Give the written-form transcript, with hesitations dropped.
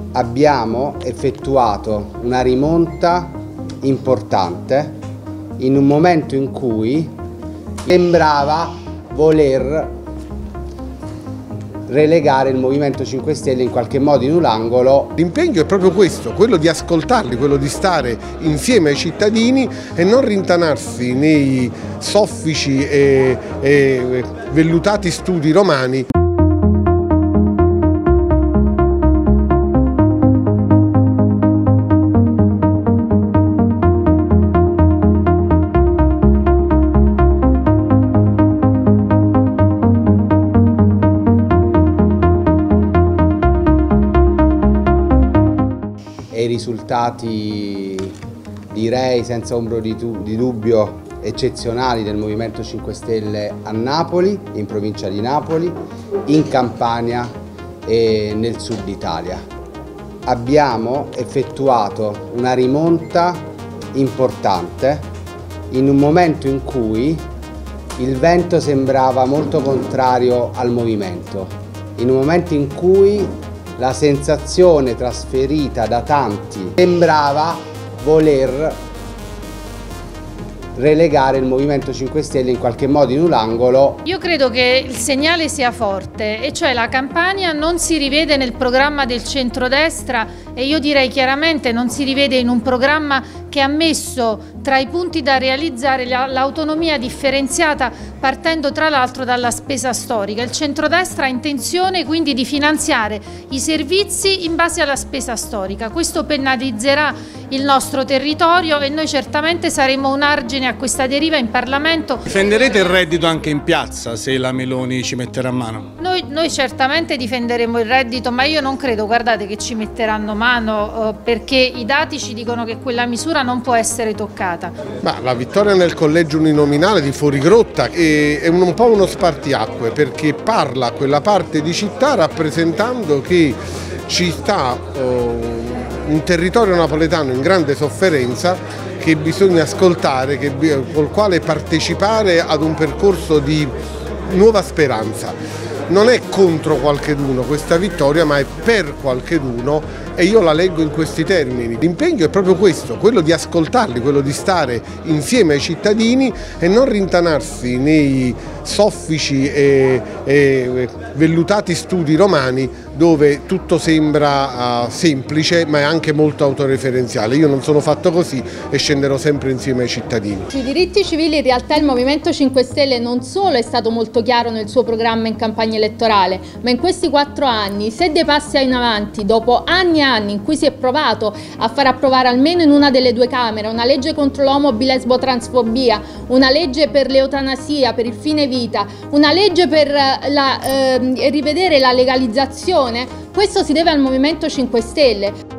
Abbiamo effettuato una rimonta importante in un momento in cui sembrava voler relegare il Movimento 5 Stelle in qualche modo in un angolo. L'impegno è proprio questo, quello di ascoltarli, quello di stare insieme ai cittadini e non rintanarsi nei soffici e vellutati studi romani. E i risultati, direi senza ombra di dubbio, eccezionali del Movimento 5 Stelle a Napoli, in provincia di Napoli, in Campania e nel sud Italia. Abbiamo effettuato una rimonta importante in un momento in cui il vento sembrava molto contrario al movimento, in un momento in cui la sensazione trasferita da tanti sembrava voler relegare il Movimento 5 Stelle in qualche modo in un angolo. Io credo che il segnale sia forte, e cioè la Campania non si rivede nel programma del centrodestra, e io direi chiaramente non si rivede in un programma che ha messo tra i punti da realizzare l'autonomia differenziata, partendo tra l'altro dalla spesa storica. Il centrodestra ha intenzione quindi di finanziare i servizi in base alla spesa storica. Questo penalizzerà il nostro territorio e noi certamente saremo un argine a questa deriva in Parlamento. Difenderete il reddito anche in piazza se la Meloni ci metterà a mano? Noi certamente difenderemo il reddito, ma io non credo, guardate, che ci metteranno mano, perché i dati ci dicono che quella misura non può essere toccata. Ma la vittoria nel collegio uninominale di Fuorigrotta è un po' uno spartiacque, perché parla a quella parte di città rappresentando che ci sta un territorio napoletano in grande sofferenza, che bisogna ascoltare, col quale partecipare ad un percorso di nuova speranza. Non è contro qualcheduno questa vittoria, ma è per qualcheduno, e io la leggo in questi termini. L'impegno è proprio questo, quello di ascoltarli, quello di stare insieme ai cittadini e non rintanarsi nei soffici e vellutati studi romani dove tutto sembra semplice, ma è anche molto autoreferenziale. Io non sono fatto così e scenderò sempre insieme ai cittadini. Sui diritti civili in realtà il Movimento 5 Stelle non solo è stato molto chiaro nel suo programma in campagna elettorale, ma in questi 4 anni, se dei passi in avanti, dopo anni e anni in cui si è provato a far approvare almeno in una delle 2 Camere una legge contro l'omobilesbotransfobia, una legge per l'eutanasia, per il fine vita, una legge per rivedere la legalizzazione, questo si deve al Movimento 5 Stelle.